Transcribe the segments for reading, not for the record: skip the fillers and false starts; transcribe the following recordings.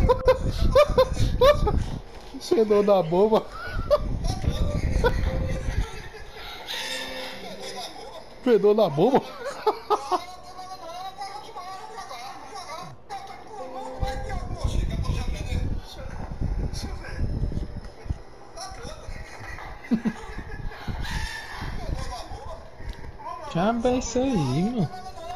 Fedor da bomba. Fedor da bomba. Já é isso aí, mano.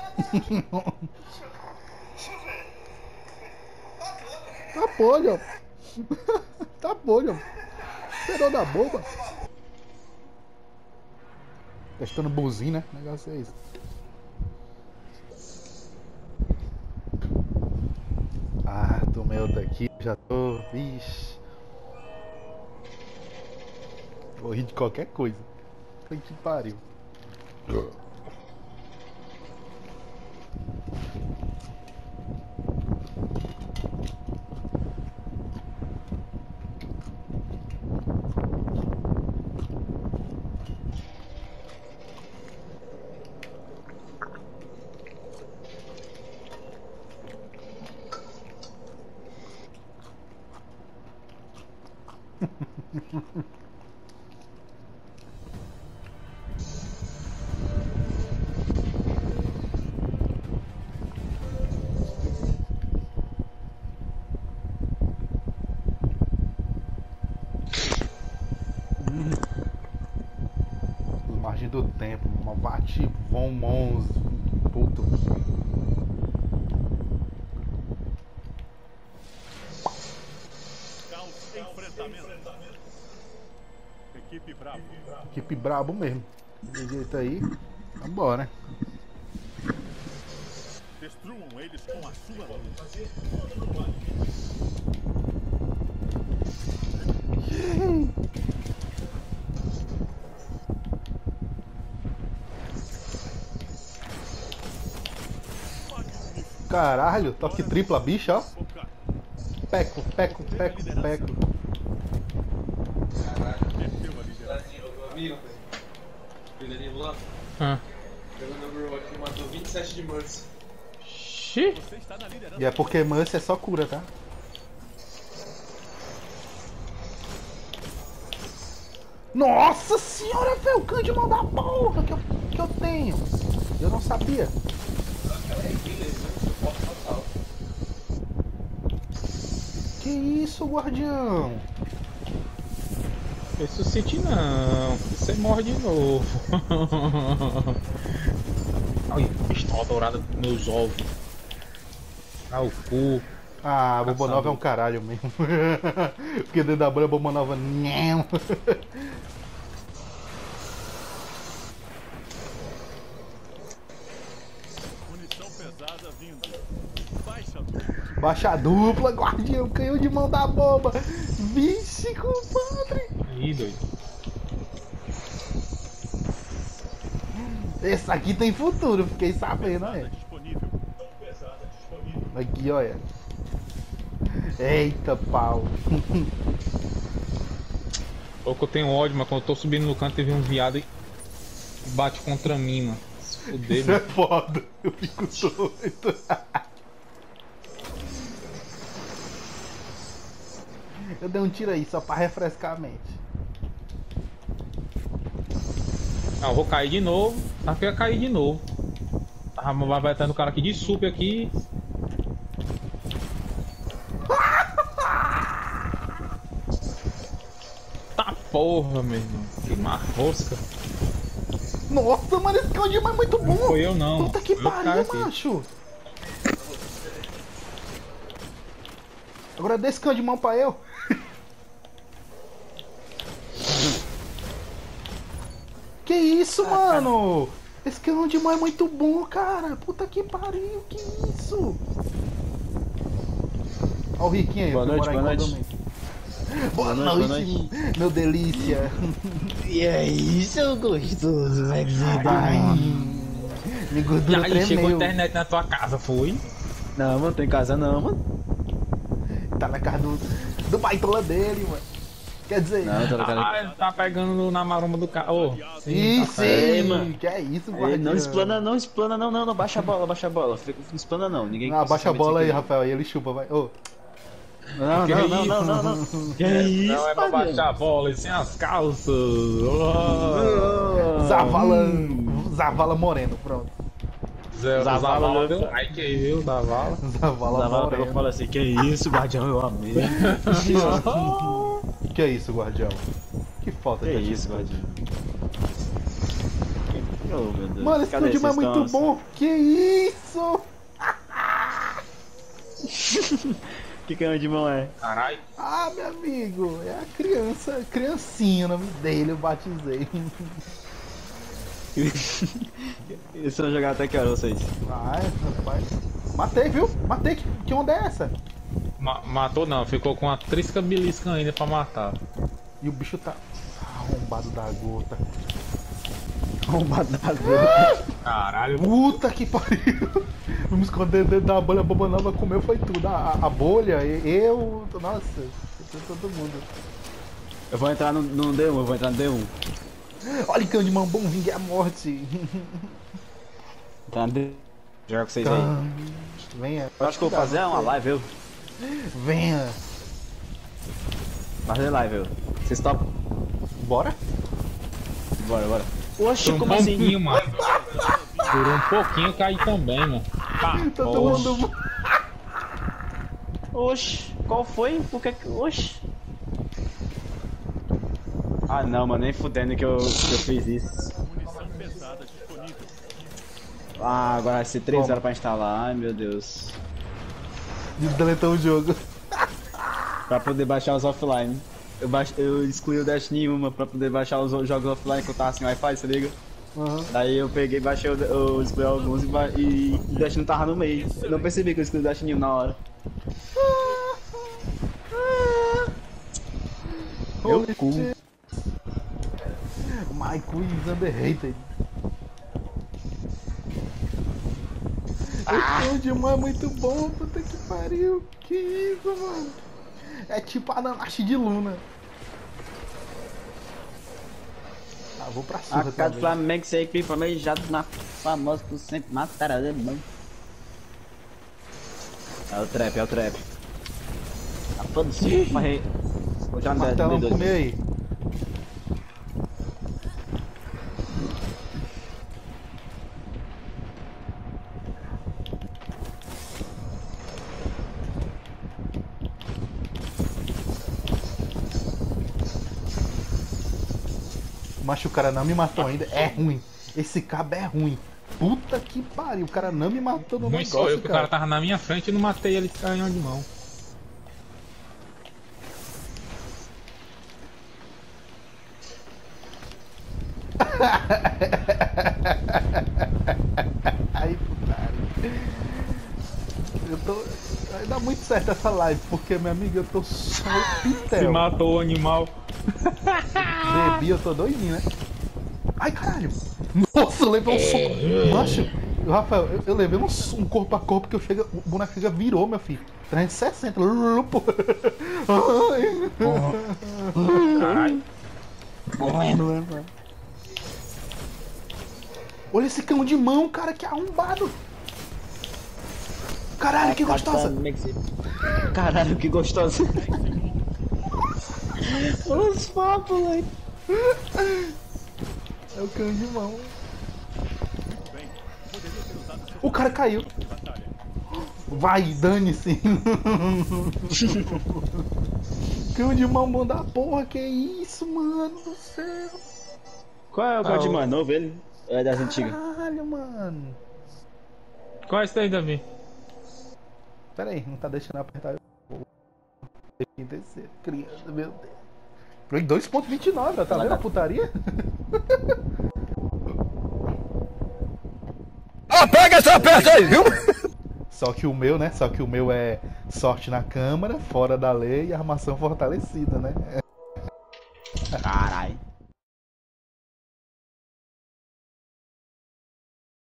Tá podre, ó. Tá podre, ó. Fedor da bomba. Testando buzina, né? O negócio é isso. Ah, tomei outra aqui, já tô. Vixe. Vou rir de qualquer coisa. Foi que pariu. Margem do tempo, uma bate von mons, puto. Equipe Bravo. Equipe brabo mesmo. De jeito aí, vambora. Destruam eles com a sua luz. Caralho, toque tripla, bicha, ó. Peco, peco, peco, peco. Amigo, Frederico lá, pegando Overwatch, matou 27 de Mercy. Xi. Você está na liderança. E é porque Mercy é só cura, tá? Nossa senhora, velho, o Candyman da porra que eu tenho. Eu não sabia. Que isso, guardião? Ressuscite não, você morre de novo. Ai, pistola dourada dos meus ovos. Ah, o cu. Ah, a Boba Nova é um caralho mesmo. Porque dentro da bolha a Boba Nova. Não. Munição pesada vindo. Baixa a dupla, guardião, canhão de mão da bomba. Vixe, compadre. Aí, doido. Esse aqui tem futuro, fiquei sabendo, olha. Disponível. Aqui, olha. Eita, pau. Pouco eu tenho ódio, mas quando eu tô subindo no canto, teve um viado e bate contra mim, mano. Se fuder, Isso é mano. foda. Eu fico doido. Eu dei um tiro aí só pra refrescar a mente. Ah, eu vou cair de novo. Tá que eu ia cair de novo. Vai estar no cara aqui de super aqui. Tá porra, meu irmão. Que marrosca. Nossa, mano, esse Candyman é muito bom. Não foi eu não. Puta que Foi o cara pariu, aqui. macho. Agora dê esse Candyman pra eu. Que isso, mano? Esse Candyman é muito bom, cara. Puta que pariu, que isso? Olha o Riquinho aí. Boa foi noite, morar boa em noite. condomínio. Boa noite, noite, meu delícia. E aí, seu gostoso, como é que você tá? Ai, minha E gordura aí, chegou a tremeu. internet na tua casa, foi? Não, mano, tem casa não, mano. Tá na casa do baitola dele, mano. Quer dizer, Não, tá ligado. Ah, ele tá pegando na maromba do cara. Ô, sim, tá certo. sim, mano. que é isso, Ei, guardião. não explana, não, baixa a bola, baixa a bola. Não explana não, ninguém. Ah, baixa a sabe bola disso aí, aqui, Rafael, aí ele chupa, vai. Ô, Não, Que não, isso? não, não, não, não. Que isso, Não é pra padrinho? baixar a bola e sem as calças. Oh. Zavala Moreno, pronto. Zavala deu like aí, viu? Zavala. Zavala Zavala pegou e Moreno. falou assim, que isso, guardião, eu amei. Que é isso, guardião? Que falta Que de isso, atitude. guardião. Oh, meu Deus. Mano, esse Cadê Candimão é vocês muito estão? bom. Que isso? Que canhão de mão é? Caralho. Ah, meu amigo, é a criança, criancinha o nome dele, eu batizei. Eles vão jogar até que hora vocês? Vai, rapaz. Matei, viu? Matei, que onda é essa? Matou não, ficou com uma trisca belisca ainda pra matar. E o bicho tá arrombado da gota. Arrombado da gota. Caralho. Puta que pariu! Vamos esconder dentro da bolha, a Boba Nova comeu, foi tudo. A bolha, eu. Nossa, todo mundo. Eu vou entrar no D1, eu vou entrar no D1. Olha, Candimão, bom vingue a morte. Entrar no D1. Jogar com vocês aí. Venha. Eu acho que eu vou fazer uma live, eu. Venha. Fazer live, eu. Vocês topam? Bora? Bora, bora. Oxe, Por um como assim? pouquinho, mano. Por um pouquinho cai também, mano. Pá, Todo oxe. mundo. Oxe, qual foi? Por que que... Oxe. Ah não, mano, nem fudendo que eu fiz isso. Munição pesada disponível. Ah, agora vai ser 3 Toma. horas pra instalar, ai meu Deus. Deletou o jogo. Pra poder baixar os offline. Eu excluí o Destiny 1 pra poder baixar os jogos offline que eu tava sem Wi-Fi, se liga? Uhum. Daí eu peguei, baixei, eu excluí alguns e o Destiny tava no meio. Eu não percebi que eu excluí o Destiny 1 na hora. Meu cu. Michael is underrated. Esse Candimão é muito bom, puta que pariu. Que isso, mano? É tipo a Nanashi de Luna. Ah, vou pra A surra casa do também. Flamengo sempre planejado na famosa por sempre matar alemão. É o trap, é o trap. Tá foda-se, farrei. Vou já andar Martelão, de comer aí. Mas o cara não me matou ainda. É ruim. Esse cabo é ruim. Puta que pariu. O cara não me matou no Ruim sou negócio, eu, que o cara tava na minha frente e não matei ele de canhão de mão. Ai, putaria. Eu tô. Vai dar muito certo essa live, porque, meu amigo, eu tô só o Se pitel. matou o animal. Bebi, eu tô doidinho, né? Ai, caralho! Nossa, eu levei um soco. Macho, Rafael, eu levei um corpo a corpo que eu chego. O boneco chega virou, meu filho. 360. Pô. Ai. Caralho. Olha esse cão de mão, cara, que arrombado. Caralho, que gostosa. Caralho, que gostosa. Os papos, velho. É o cão de mão. Bem, poderia ter usado seu O cara caiu. batalha. Vai, dane-se. Cão de mão bom da porra, que isso, mano do céu. Qual é o código mais novo, ele? Ou é das antigas? Caralho, mano. Qual é esse daí, Davi? Pera aí, não tá deixando eu apertar. Tem que descer. Criança, meu Deus. Foi 2.29, tá vendo a putaria? Pega essa peça aí, viu? Só que o meu, né? Só que o meu é sorte na câmara, fora da lei e armação fortalecida, né? Caralho.